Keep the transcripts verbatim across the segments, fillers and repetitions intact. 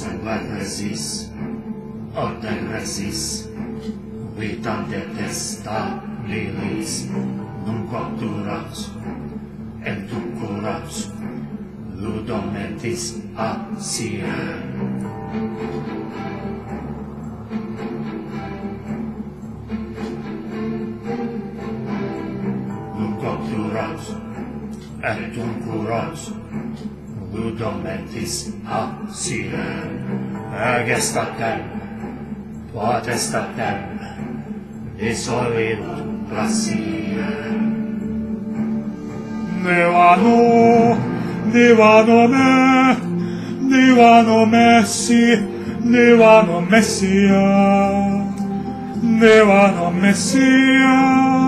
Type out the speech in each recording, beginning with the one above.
Resist, orden resist, vitam detestabilis, nunc obturat, entucurat, ludum mentis asiem. Nunc obturat, entucurat, ludum mentis asiem. Agestatem, potestatem, dissolvit placiem. Divano, divano me, divano messi, divano messia, divano messia,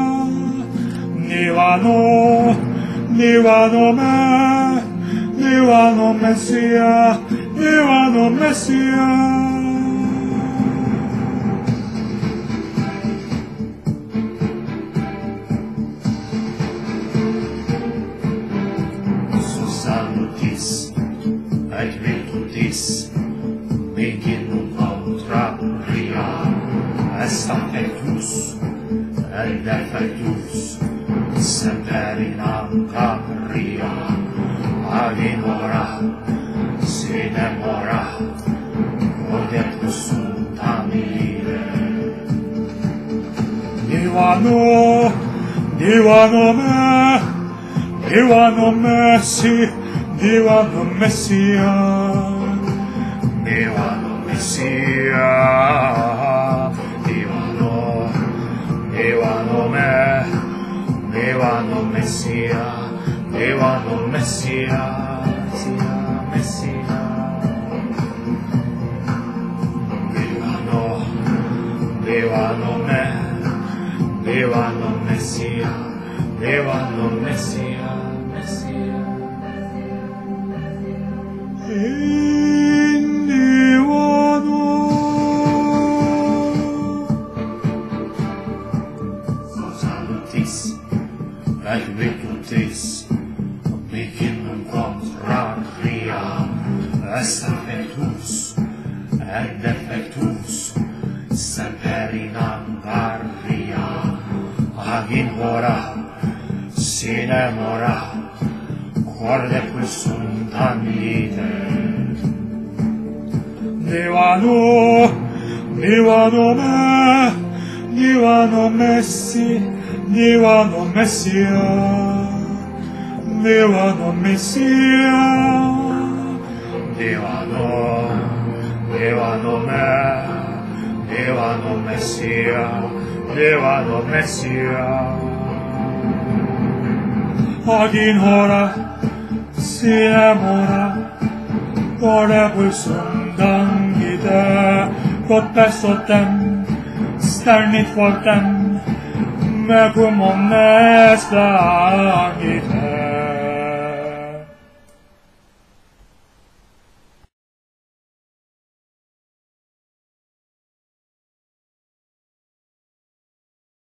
divano, divano me, divano messia, divano messia. Salutis et virtutis viginum contraria est affectus et defectus semper in ancaria agimora sine mora odet consultamile. Divano, divano me, divano messi, divano messia, divano messia, divano, divano me, divano messia, divano messia, messia, messia. Divano, divano me, divano messia, divano messia, messia. In divano salutis et virtutis viginum contraria est affectus et defectus semper in angaria agin hora sine mora corde consultamite. Divano, divano me, divano messi, divano messia, divano messia, divano, divano me, divano messia, divano messia. Agin hora sine mora corde consultamite, quod pestotem sternit fortem mecum omnes langite.